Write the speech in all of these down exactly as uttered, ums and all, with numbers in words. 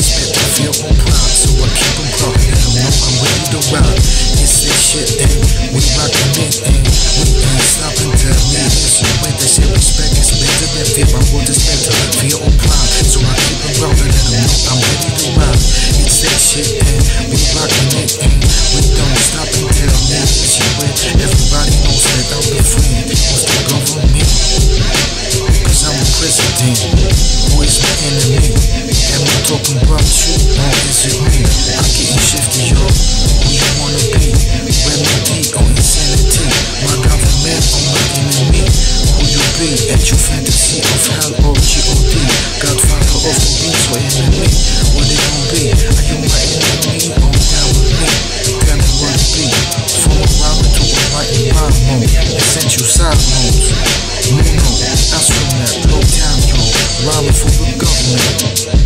spent to feel on proud, so I keep them proud, let them know I'm ready to ride. It's that shit and we rockin' it and we ain't stopping till me is you with that shit. Respect is better than fear, my word is better, feel on proud, so I keep them proud, let them know I'm ready to ride. It's that shit and we rockin' it and we don't stop until me is you with. Everybody knows that I'm the friend of the government, cause I'm the president. Who is my enemy? Am I talking about you or is it me? I'm getting shifty, yo. Who you wanna be? Remedy or insanity? My government or my enemy? Who you be? At your fantasy of hell or G O D? Godfather of the beats or enemy? What they gon' be? Are you my enemy or down with me? Tell me what it be. From a rhyme to a right and rhyme mode. Essential side modes. Muno, astronaut, Globetown, yo. Rhyming for the government,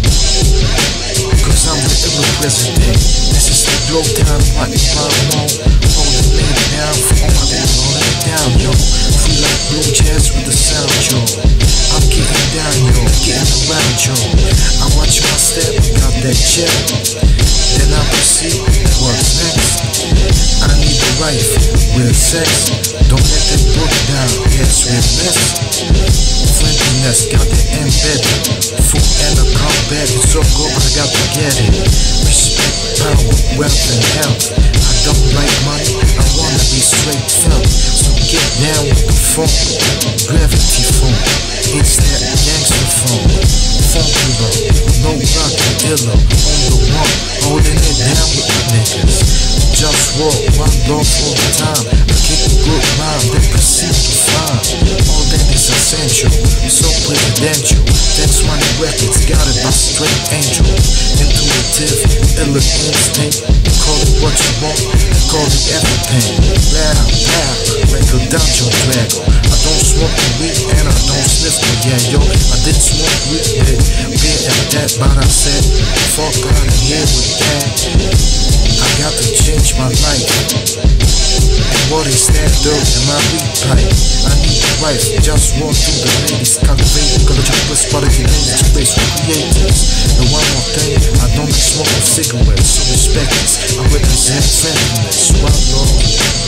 cause I'm the ever president. This is the Globetown, right in my mode. Holding it down for all my people, holding it down, yo. Free like blue jazz with the sound, yo. I'm getting down, yo, getting around, yo. I watch my step, got that check. Then I proceed, what's next? I need a wife, real sex. Don't let that book down, yes, real mess. Friendliness, got it embedded. Food and a combat, it's so good, I got to get it. Respect, power, wealth and health. I don't like money, I wanna be straight felt. So get down with the funk, gravity funk. It's that gangster funk, Funkula, no rock and illa. On the one, holding it down with the niggas. JustWar, one love all the time. I kick a good rhyme, then proceed to find all that is essential, so presidential. That's why the records got it by straight angel. Intuitive, illa instinct. Call it what you want, call it everything. Loud, loud, like a dungeon dragon. I don't smoke the weed and I don't sniff the yeah, yo. I did smoke weed, but beer at that, but I said, fuck out of here with that. I got to change my life. And what is that dirt in my weed pipe? I need a wife, just walk through the ladies. Cultivating, color chocolate, quality ladies, space for creators. And one more thing, I don't smoke a cigarette, so respect this. I represent friendliness, one love.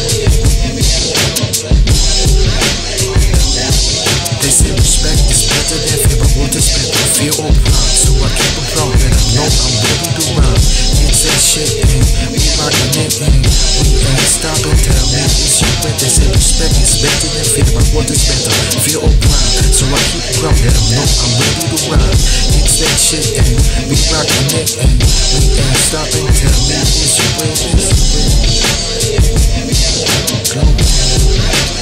They say respect is better than fear, but what is better? Fear or pride? So I keep them proud, and I know I'm ready to rhyme. It's that shit, and we rockin' it, and we ain't stopping. Tell me it's you, but they say respect is better than fear, but what is better? Fear or pride? So I keep them proud, and I know I'm ready to rhyme. It's that shit, and we rockin' it, and we ain't stopping. Tell me it's you, but it's you, Globetown.